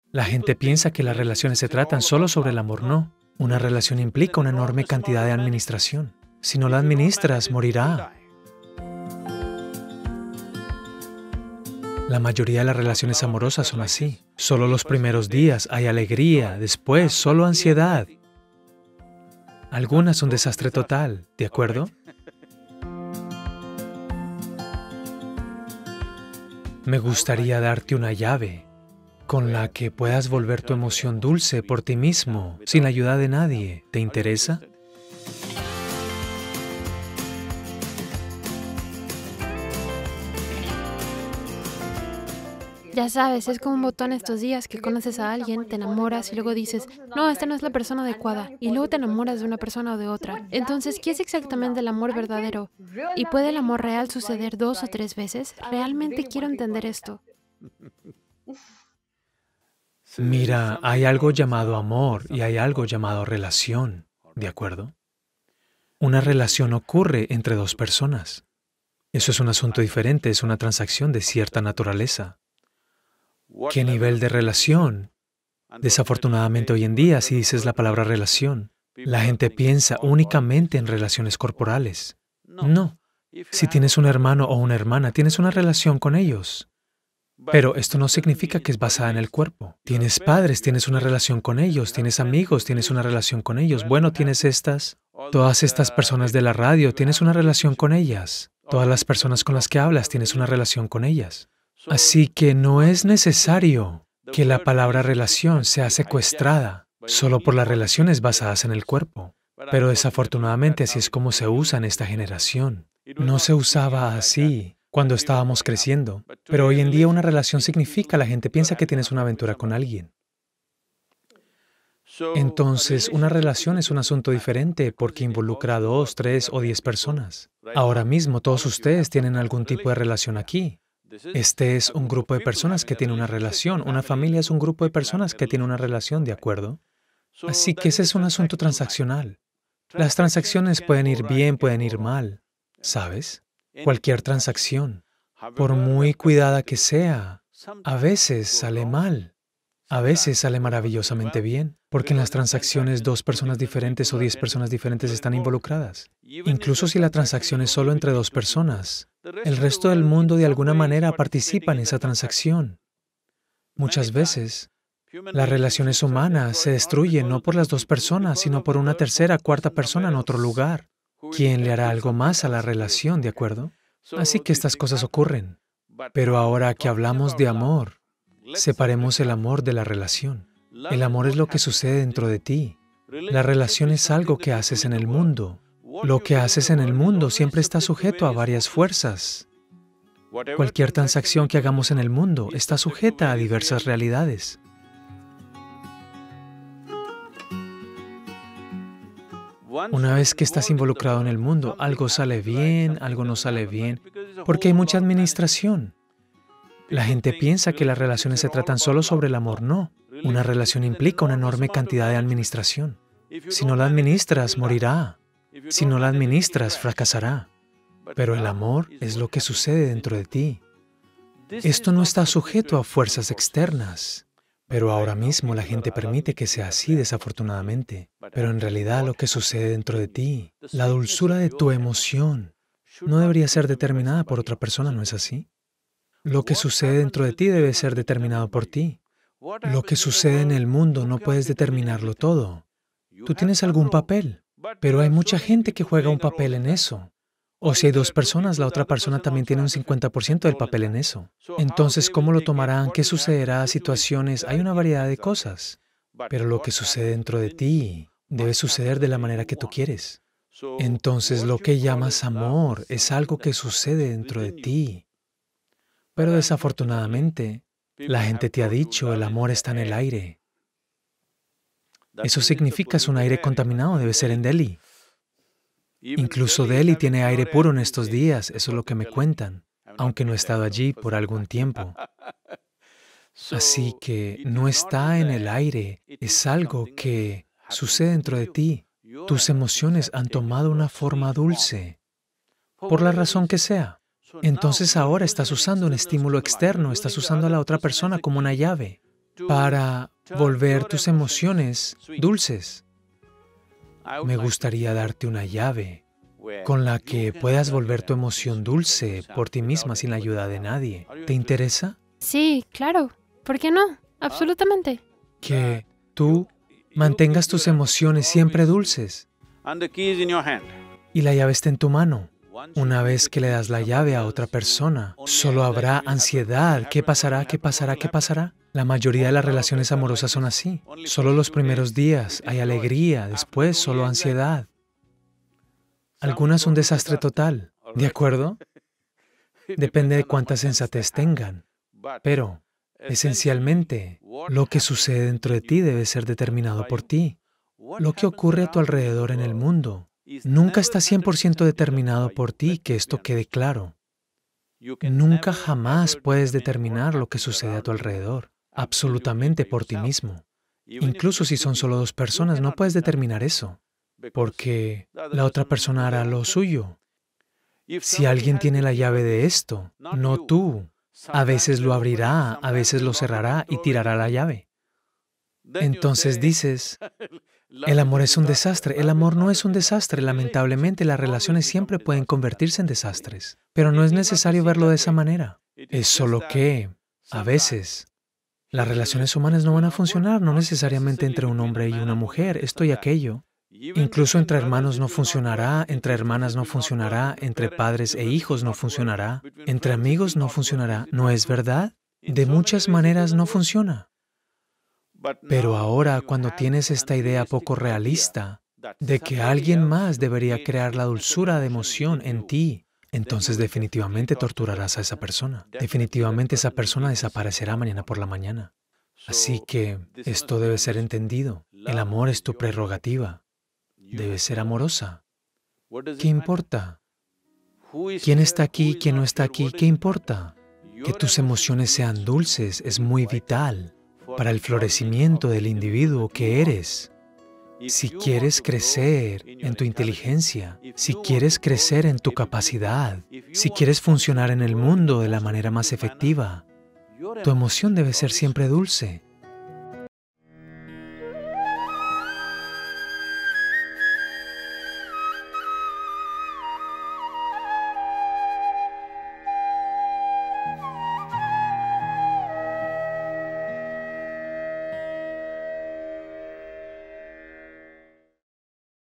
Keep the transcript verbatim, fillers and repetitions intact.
La gente piensa que las relaciones se tratan solo sobre el amor. No. Una relación implica una enorme cantidad de administración. Si no la administras, morirá. La mayoría de las relaciones amorosas son así. Solo los primeros días hay alegría, después solo ansiedad. Algunas un desastre total, ¿de acuerdo? Me gustaría darte una llave con la que puedas volver tu emoción dulce por ti mismo, sin la ayuda de nadie. ¿Te interesa? Ya sabes, es como un botón estos días que conoces a alguien, te enamoras y luego dices, no, esta no es la persona adecuada, y luego te enamoras de una persona o de otra. Entonces, ¿qué es exactamente el amor verdadero? ¿Y puede el amor real suceder dos o tres veces? Realmente quiero entender esto. Mira, hay algo llamado amor y hay algo llamado relación, ¿de acuerdo? Una relación ocurre entre dos personas. Eso es un asunto diferente, es una transacción de cierta naturaleza. ¿Qué nivel de relación? Desafortunadamente hoy en día, si dices la palabra relación, la gente piensa únicamente en relaciones corporales. No. Si tienes un hermano o una hermana, tienes una relación con ellos. Pero esto no significa que es basada en el cuerpo. Tienes padres, tienes una relación con ellos, tienes amigos, tienes una relación con ellos. Bueno, tienes estas, todas estas personas de la radio, tienes una relación con ellas. Todas las personas con las que hablas, tienes una relación con ellas. Así que no es necesario que la palabra relación sea secuestrada solo por las relaciones basadas en el cuerpo. Pero desafortunadamente así es como se usa en esta generación. No se usaba así cuando estábamos creciendo, pero hoy en día una relación significa, la gente piensa que tienes una aventura con alguien. Entonces, una relación es un asunto diferente porque involucra a dos, tres o diez personas. Ahora mismo todos ustedes tienen algún tipo de relación aquí. Este es un grupo de personas que tiene una relación. Una familia es un grupo de personas que tiene una relación, ¿de acuerdo? Así que ese es un asunto transaccional. Las transacciones pueden ir bien, pueden ir mal, ¿sabes? Cualquier transacción, por muy cuidada que sea, a veces sale mal, a veces sale maravillosamente bien, porque en las transacciones dos personas diferentes o diez personas diferentes están involucradas. Incluso si la transacción es solo entre dos personas, el resto del mundo de alguna manera participa en esa transacción. Muchas veces, las relaciones humanas se destruyen no por las dos personas, sino por una tercera, cuarta persona en otro lugar, quien le hará algo más a la relación, ¿de acuerdo? Así que estas cosas ocurren. Pero ahora que hablamos de amor, separemos el amor de la relación. El amor es lo que sucede dentro de ti. La relación es algo que haces en el mundo. Lo que haces en el mundo siempre está sujeto a varias fuerzas. Cualquier transacción que hagamos en el mundo está sujeta a diversas realidades. Una vez que estás involucrado en el mundo, algo sale bien, algo no sale bien, porque hay mucha administración. La gente piensa que las relaciones se tratan solo sobre el amor. No. Una relación implica una enorme cantidad de administración. Si no la administras, morirá. Si no la administras, fracasará. Pero el amor es lo que sucede dentro de ti. Esto no está sujeto a fuerzas externas. Pero ahora mismo la gente permite que sea así, desafortunadamente. Pero en realidad lo que sucede dentro de ti, la dulzura de tu emoción, no debería ser determinada por otra persona, ¿no es así? Lo que sucede dentro de ti debe ser determinado por ti. Lo que sucede en el mundo no puedes determinarlo todo. Tú tienes algún papel, pero hay mucha gente que juega un papel en eso. O si hay dos personas, la otra persona también tiene un cincuenta por ciento del papel en eso. Entonces, ¿cómo lo tomarán? ¿Qué sucederá? Situaciones, hay una variedad de cosas. Pero lo que sucede dentro de ti debe suceder de la manera que tú quieres. Entonces, lo que llamas amor es algo que sucede dentro de ti. Pero desafortunadamente, la gente te ha dicho, el amor está en el aire. Eso significa es un aire contaminado, debe ser en Delhi. Incluso Delhi tiene aire puro en estos días, eso es lo que me cuentan, aunque no he estado allí por algún tiempo. Así que no está en el aire, es algo que sucede dentro de ti. Tus emociones han tomado una forma dulce, por la razón que sea. Entonces ahora estás usando un estímulo externo, estás usando a la otra persona como una llave. para volver tus emociones dulces. Me gustaría darte una llave con la que puedas volver tu emoción dulce por ti misma sin la ayuda de nadie. ¿Te interesa? Sí, claro. ¿Por qué no? Absolutamente. Que tú mantengas tus emociones siempre dulces y la llave está en tu mano. Una vez que le das la llave a otra persona, solo habrá ansiedad. ¿Qué pasará? ¿Qué pasará? ¿Qué pasará? La mayoría de las relaciones amorosas son así. Solo los primeros días hay alegría, después solo ansiedad. Algunas un desastre total, ¿de acuerdo? Depende de cuánta sensatez tengan. Pero, esencialmente, lo que sucede dentro de ti debe ser determinado por ti. Lo que ocurre a tu alrededor en el mundo nunca está cien por ciento determinado por ti, que esto quede claro. Nunca jamás puedes determinar lo que sucede a tu alrededor, absolutamente por ti mismo. Incluso si son solo dos personas, no puedes determinar eso, porque la otra persona hará lo suyo. Si alguien tiene la llave de esto, no tú, a veces lo abrirá, a veces lo cerrará y tirará la llave. Entonces dices, el amor es un desastre. El amor no es un desastre. Lamentablemente, las relaciones siempre pueden convertirse en desastres. Pero no es necesario verlo de esa manera. Es solo que, a veces, las relaciones humanas no van a funcionar, no necesariamente entre un hombre y una mujer, esto y aquello. Incluso entre hermanos no funcionará, entre hermanas no funcionará, entre padres e hijos no funcionará, entre amigos no funcionará. ¿No es verdad? De muchas maneras no funciona. Pero ahora, cuando tienes esta idea poco realista de que alguien más debería crear la dulzura de emoción en ti, entonces definitivamente torturarás a esa persona. Definitivamente esa persona desaparecerá mañana por la mañana. Así que esto debe ser entendido. El amor es tu prerrogativa. Debes ser amorosa. ¿Qué importa? ¿Quién está aquí? ¿Quién no está aquí? ¿Qué importa? Que tus emociones sean dulces es muy vital para el florecimiento del individuo que eres. Si quieres crecer en tu inteligencia, si quieres crecer en tu capacidad, si quieres funcionar en el mundo de la manera más efectiva, tu emoción debe ser siempre dulce.